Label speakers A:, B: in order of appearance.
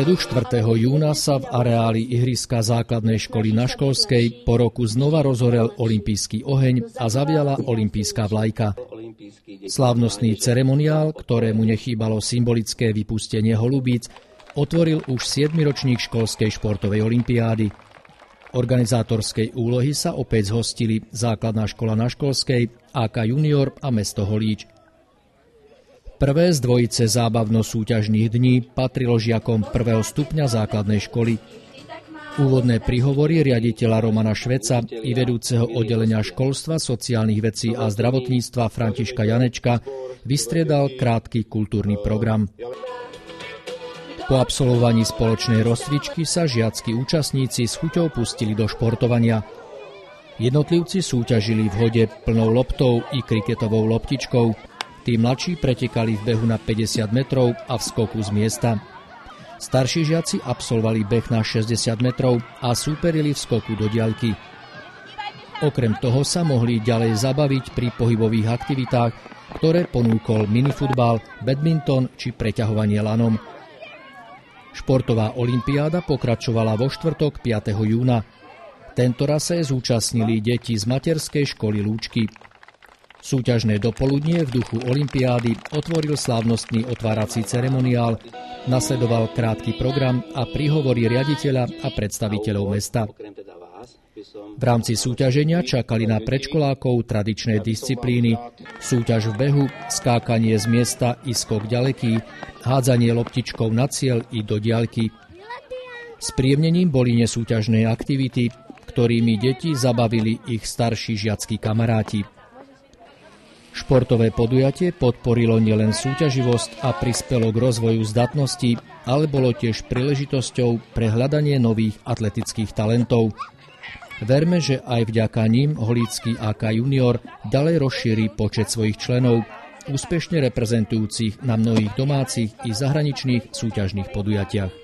A: stredu 4. júna sa v areáli ihriska základnej školy na Školskej po roku znova rozhorel olympijský oheň a zaviala olympijská vlajka. Slávnostný ceremoniál, ktorému nechýbalo symbolické vypustenie holubíc, otvoril už 7. ročník školskej športovej olympiády. Organizátorskej úlohy sa opäť zhostili základná škola na Školskej, AK Junior a mesto Holíč. Prvé z dvojice zábavno-súťažných dní patrilo žiakom 1. stupňa základnej školy. Úvodné príhovory riaditeľa Romana Šveca i vedúceho oddelenia školstva, sociálnych vecí a zdravotníctva Františka Janečka vystriedal krátky kultúrny program. Po absolvovaní spoločnej rozcvičky sa žiacky účastníci s chuťou pustili do športovania. Jednotlivci súťažili v hode plnou loptou i kriketovou loptičkou. Tí mladší pretekali v behu na 50 metrov a v skoku z miesta. Starší žiaci absolvovali beh na 60 metrov a súperili v skoku do diaľky. Okrem toho sa mohli ďalej zabaviť pri pohybových aktivitách, ktoré ponúkol minifutbal, badminton či preťahovanie lanom. Športová olympiáda pokračovala vo štvrtok 5. júna. Tentoraz sa zúčastnili deti z materskej školy Lúčky. Súťažné dopoludnie v duchu olympiády otvoril slávnostný otvárací ceremoniál, nasledoval krátky program a príhovory riaditeľa a predstaviteľov mesta. V rámci súťaženia čakali na predškolákov tradičné disciplíny, súťaž v behu, skákanie z miesta i skok ďaleký, hádzanie loptičkou na cieľ i do diaľky. Spríjemnením boli nesúťažné aktivity, ktorými deti zabavili ich starší žiackí kamaráti. Športové podujatie podporilo nielen súťaživosť a prispelo k rozvoju zdatností, ale bolo tiež príležitosťou pre hľadanie nových atletických talentov. Verme, že aj vďaka nim holícky AK Junior ďalej rozšíri počet svojich členov, úspešne reprezentujúcich na mnohých domácich i zahraničných súťažných podujatiach.